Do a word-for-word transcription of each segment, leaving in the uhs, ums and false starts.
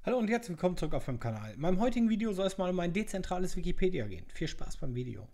Hallo und herzlich willkommen zurück auf meinem Kanal. In meinem heutigen Video soll es mal um ein dezentrales Wikipedia gehen. Viel Spaß beim Video.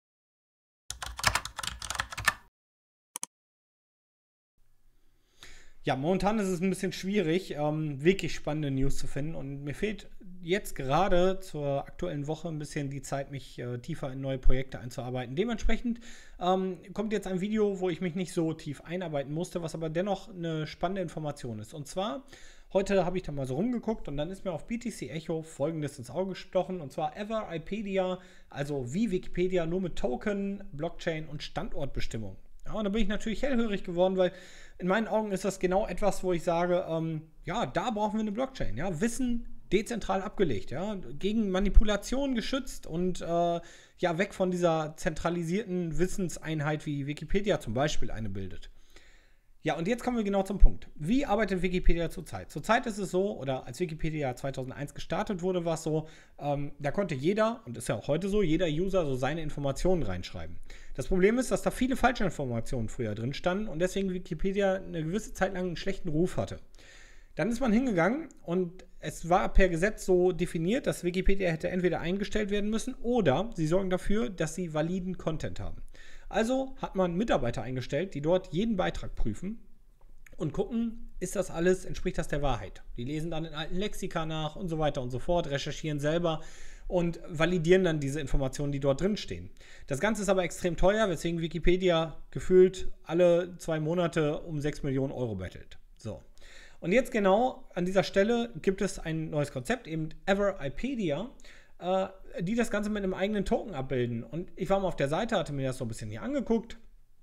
Ja, momentan ist es ein bisschen schwierig, ähm, wirklich spannende News zu finden und mir fehlt jetzt gerade zur aktuellen Woche ein bisschen die Zeit, mich äh, tiefer in neue Projekte einzuarbeiten. Dementsprechend ähm, kommt jetzt ein Video, wo ich mich nicht so tief einarbeiten musste, was aber dennoch eine spannende Information ist. Und zwar, heute habe ich da mal so rumgeguckt und dann ist mir auf B T C Echo Folgendes ins Auge gestochen, und zwar Everpedia, also wie Wikipedia, nur mit Token, Blockchain und Standortbestimmung. Ja, und da bin ich natürlich hellhörig geworden, weil in meinen Augen ist das genau etwas, wo ich sage, ähm, ja, da brauchen wir eine Blockchain. Ja? Wissen dezentral abgelegt, ja? Gegen Manipulation geschützt und äh, ja, weg von dieser zentralisierten Wissenseinheit, wie Wikipedia zum Beispiel eine bildet. Ja, und jetzt kommen wir genau zum Punkt. Wie arbeitet Wikipedia zurzeit? Zurzeit ist es so, oder als Wikipedia zweitausendeins gestartet wurde, war es so, ähm, da konnte jeder, und ist ja auch heute so, jeder User so seine Informationen reinschreiben. Das Problem ist, dass da viele falsche Informationen früher drin standen und deswegen Wikipedia eine gewisse Zeit lang einen schlechten Ruf hatte. Dann ist man hingegangen und es war per Gesetz so definiert, dass Wikipedia hätte entweder eingestellt werden müssen oder sie sorgen dafür, dass sie validen Content haben. Also hat man Mitarbeiter eingestellt, die dort jeden Beitrag prüfen und gucken, ist das alles, entspricht das der Wahrheit. Die lesen dann in alten Lexika nach und so weiter und so fort, recherchieren selber und validieren dann diese Informationen, die dort drin stehen. Das Ganze ist aber extrem teuer, weswegen Wikipedia gefühlt alle zwei Monate um sechs Millionen Euro bettelt. So. Und jetzt genau an dieser Stelle gibt es ein neues Konzept, eben Everpedia, äh, die das Ganze mit einem eigenen Token abbilden. Und ich war mal auf der Seite, hatte mir das so ein bisschen hier angeguckt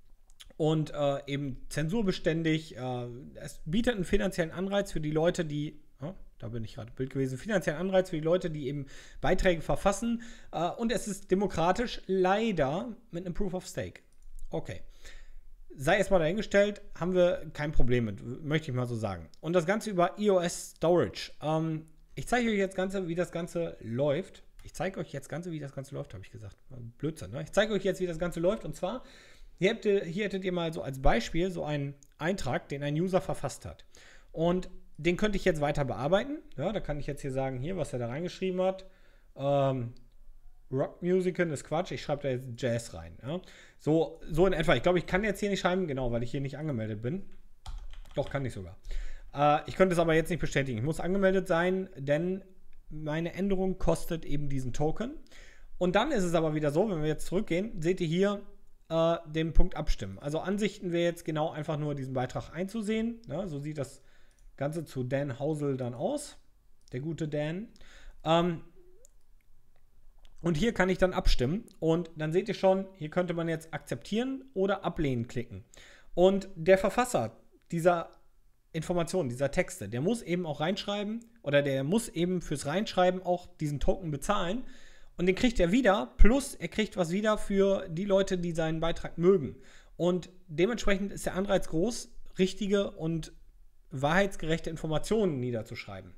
und äh, eben zensurbeständig. Äh, es bietet einen finanziellen Anreiz für die Leute, die, oh, da bin ich gerade im Bild gewesen, finanziellen Anreiz für die Leute, die eben Beiträge verfassen. Äh, und es ist demokratisch, leider mit einem Proof of Stake. Okay. Sei erstmal dahingestellt, haben wir kein Problem mit, möchte ich mal so sagen. Und das Ganze über E O S Storage. Ähm, ich zeige euch jetzt Ganze, wie das Ganze läuft. Ich zeige euch jetzt Ganze, wie das Ganze läuft, habe ich gesagt. Blödsinn, ne? Ich zeige euch jetzt, wie das Ganze läuft. Und zwar, hier, habt ihr, hier hättet ihr mal so als Beispiel so einen Eintrag, den ein User verfasst hat. Und den könnte ich jetzt weiter bearbeiten. Ja, da kann ich jetzt hier sagen, hier, was er da reingeschrieben hat. Ähm, Rock Musical ist Quatsch, ich schreibe da jetzt Jazz rein. Ja? So, so in etwa. Ich glaube, ich kann jetzt hier nicht schreiben, genau, weil ich hier nicht angemeldet bin. Doch, kann ich sogar. Äh, ich könnte es aber jetzt nicht bestätigen. Ich muss angemeldet sein, denn meine Änderung kostet eben diesen Token. Und dann ist es aber wieder so, wenn wir jetzt zurückgehen, seht ihr hier äh, den Punkt Abstimmen. Also Ansichten wäre jetzt genau einfach nur diesen Beitrag einzusehen. Ja, so sieht das Ganze zu Dan Hausel dann aus. Der gute Dan. Ähm, Und hier kann ich dann abstimmen und dann seht ihr schon, hier könnte man jetzt akzeptieren oder ablehnen klicken. Und der Verfasser dieser Informationen, dieser Texte, der muss eben auch reinschreiben oder der muss eben fürs Reinschreiben auch diesen Token bezahlen und den kriegt er wieder, plus er kriegt was wieder für die Leute, die seinen Beitrag mögen. Und dementsprechend ist der Anreiz groß, richtige und wahrheitsgerechte Informationen niederzuschreiben.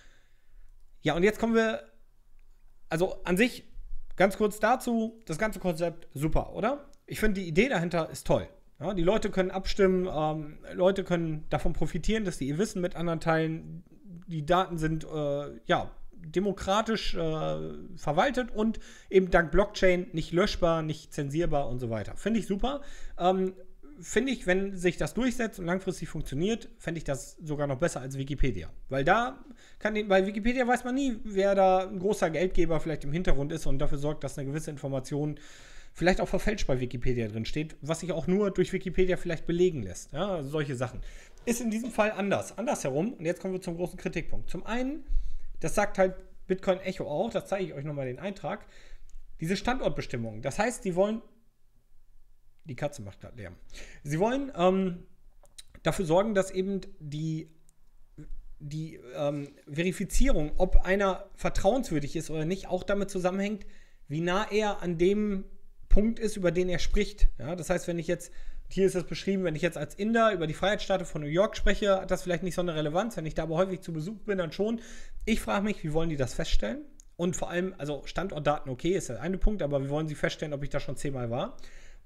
Ja, und jetzt kommen wir, also an sich, ganz kurz dazu, das ganze Konzept super, oder? Ich finde, die Idee dahinter ist toll. Ja, die Leute können abstimmen, ähm, Leute können davon profitieren, dass sie ihr Wissen mit anderen teilen. Die Daten sind äh, ja, demokratisch äh, verwaltet und eben dank Blockchain nicht löschbar, nicht zensierbar und so weiter. Finde ich super. Ähm, Finde ich, wenn sich das durchsetzt und langfristig funktioniert, fände ich das sogar noch besser als Wikipedia. Weil da kann die, bei Wikipedia weiß man nie, wer da ein großer Geldgeber vielleicht im Hintergrund ist und dafür sorgt, dass eine gewisse Information vielleicht auch verfälscht bei Wikipedia drin steht, was sich auch nur durch Wikipedia vielleicht belegen lässt. Ja, also solche Sachen. Ist in diesem Fall anders. Andersherum, und jetzt kommen wir zum großen Kritikpunkt. Zum einen, das sagt halt Bitcoin Echo auch, das zeige ich euch nochmal den Eintrag, diese Standortbestimmung. Das heißt, die wollen Die Katze macht gerade Lärm. Sie wollen ähm, dafür sorgen, dass eben die, die ähm, Verifizierung, ob einer vertrauenswürdig ist oder nicht, auch damit zusammenhängt, wie nah er an dem Punkt ist, über den er spricht. Ja, das heißt, wenn ich jetzt, hier ist es beschrieben, wenn ich jetzt als Inder über die Freiheitsstatue von New York spreche, hat das vielleicht nicht so eine Relevanz. Wenn ich da aber häufig zu Besuch bin, dann schon. Ich frage mich, wie wollen die das feststellen? Und vor allem, also Standortdaten, okay, ist der eine Punkt, aber wie wollen sie feststellen, ob ich da schon zehnmal war?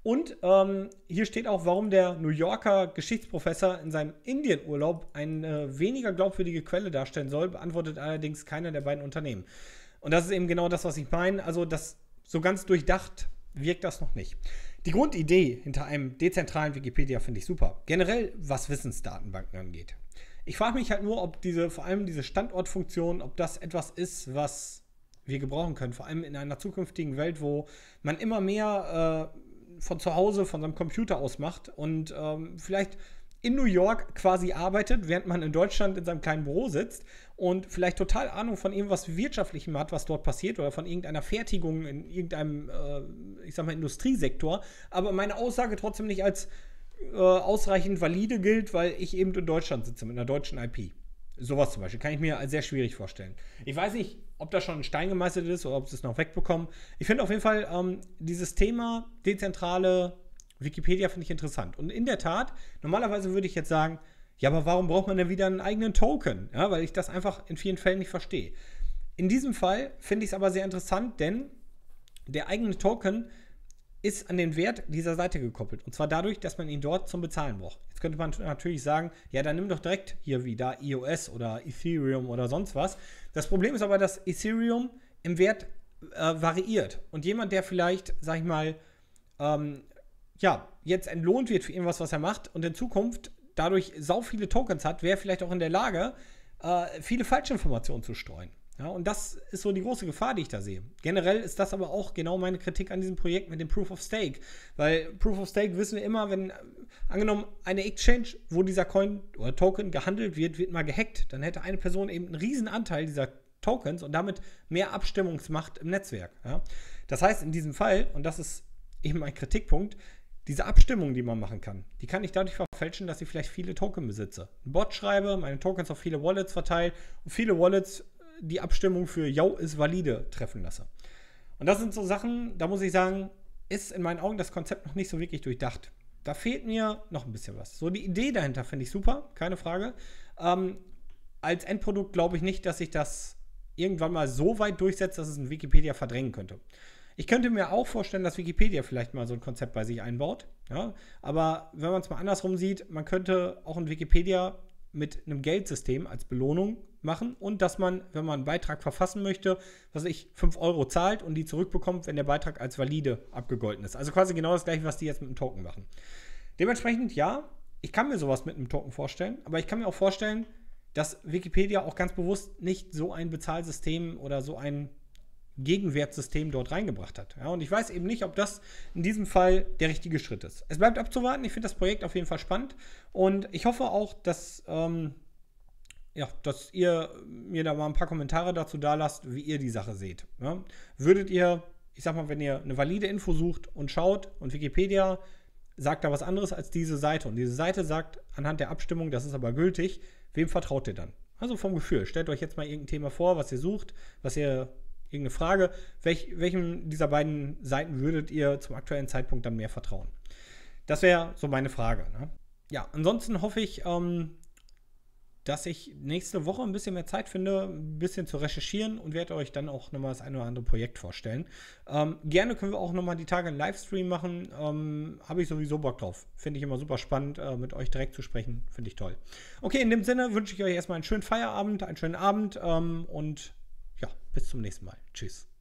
Und ähm, hier steht auch, warum der New Yorker Geschichtsprofessor in seinem Indienurlaub eine weniger glaubwürdige Quelle darstellen soll, beantwortet allerdings keiner der beiden Unternehmen. Und das ist eben genau das, was ich meine. Also das so ganz durchdacht wirkt das noch nicht. Die Grundidee hinter einem dezentralen Wikipedia finde ich super. Generell, was Wissensdatenbanken angeht. Ich frage mich halt nur, ob diese, vor allem diese Standortfunktion, ob das etwas ist, was wir gebrauchen können. Vor allem in einer zukünftigen Welt, wo man immer mehr äh, von zu Hause, von seinem Computer aus macht und ähm, vielleicht in New York quasi arbeitet, während man in Deutschland in seinem kleinen Büro sitzt und vielleicht total Ahnung von irgendwas Wirtschaftlichem hat, was dort passiert oder von irgendeiner Fertigung in irgendeinem, äh, ich sag mal, Industriesektor, aber meine Aussage trotzdem nicht als äh, ausreichend valide gilt, weil ich eben in Deutschland sitze mit einer deutschen I P. Sowas zum Beispiel kann ich mir als sehr schwierig vorstellen. Ich weiß nicht, ob das schon in Stein gemeißelt ist oder ob sie es noch wegbekommen. Ich finde auf jeden Fall ähm, dieses Thema dezentrale Wikipedia finde ich interessant. Und in der Tat, normalerweise würde ich jetzt sagen, ja, aber warum braucht man denn wieder einen eigenen Token? Ja, weil ich das einfach in vielen Fällen nicht verstehe. In diesem Fall finde ich es aber sehr interessant, denn der eigene Token ist an den Wert dieser Seite gekoppelt. Und zwar dadurch, dass man ihn dort zum Bezahlen braucht. Jetzt könnte man natürlich sagen, ja, dann nimm doch direkt hier wie da E O S oder Ethereum oder sonst was. Das Problem ist aber, dass Ethereum im Wert äh, variiert. Und jemand, der vielleicht, sag ich mal, ähm, ja, jetzt entlohnt wird für irgendwas, was er macht und in Zukunft dadurch sau viele Tokens hat, wäre vielleicht auch in der Lage, äh, viele Falschinformationen zu streuen. Ja, und das ist so die große Gefahr, die ich da sehe. Generell ist das aber auch genau meine Kritik an diesem Projekt mit dem Proof of Stake. Weil Proof of Stake wissen wir immer, wenn, angenommen, eine Exchange, wo dieser Coin oder Token gehandelt wird, wird mal gehackt, dann hätte eine Person eben einen riesen Anteil dieser Tokens und damit mehr Abstimmungsmacht im Netzwerk. Ja. Das heißt, in diesem Fall, und das ist eben mein Kritikpunkt, diese Abstimmung, die man machen kann, die kann ich dadurch verfälschen, dass ich vielleicht viele Token besitze. Ein Bot schreibe, meine Tokens auf viele Wallets verteile und viele Wallets die Abstimmung für Yo ist valide treffen lasse. Und das sind so Sachen, da muss ich sagen, ist in meinen Augen das Konzept noch nicht so wirklich durchdacht. Da fehlt mir noch ein bisschen was. So die Idee dahinter finde ich super, keine Frage. Ähm, als Endprodukt glaube ich nicht, dass sich das irgendwann mal so weit durchsetzt, dass es ein Wikipedia verdrängen könnte. Ich könnte mir auch vorstellen, dass Wikipedia vielleicht mal so ein Konzept bei sich einbaut. Ja? Aber wenn man es mal andersrum sieht, man könnte auch ein Wikipedia mit einem Geldsystem als Belohnung machen und dass man, wenn man einen Beitrag verfassen möchte, was ich fünf Euro zahlt und die zurückbekommt, wenn der Beitrag als valide abgegolten ist. Also quasi genau das gleiche, was die jetzt mit einem Token machen. Dementsprechend, ja, ich kann mir sowas mit einem Token vorstellen, aber ich kann mir auch vorstellen, dass Wikipedia auch ganz bewusst nicht so ein Bezahlsystem oder so ein Gegenwertsystem dort reingebracht hat. Ja, und ich weiß eben nicht, ob das in diesem Fall der richtige Schritt ist. Es bleibt abzuwarten. Ich finde das Projekt auf jeden Fall spannend und ich hoffe auch, dass, ähm, ja, dass ihr mir da mal ein paar Kommentare dazu da lasst, wie ihr die Sache seht. Ja? Würdet ihr, ich sag mal, wenn ihr eine valide Info sucht und schaut und Wikipedia sagt da was anderes als diese Seite und diese Seite sagt anhand der Abstimmung, das ist aber gültig, wem vertraut ihr dann? Also vom Gefühl. Stellt euch jetzt mal irgendein Thema vor, was ihr sucht, was ihr irgendeine Frage, welch, welchem dieser beiden Seiten würdet ihr zum aktuellen Zeitpunkt dann mehr vertrauen? Das wäre so meine Frage. Ne? Ja, ansonsten hoffe ich, ähm, dass ich nächste Woche ein bisschen mehr Zeit finde, ein bisschen zu recherchieren und werde euch dann auch nochmal das ein oder andere Projekt vorstellen. Ähm, gerne können wir auch nochmal die Tage einen Livestream machen. Ähm, Habe ich sowieso Bock drauf. Finde ich immer super spannend, äh, mit euch direkt zu sprechen. Finde ich toll. Okay, in dem Sinne wünsche ich euch erstmal einen schönen Feierabend, einen schönen Abend ähm, und ja, bis zum nächsten Mal. Tschüss.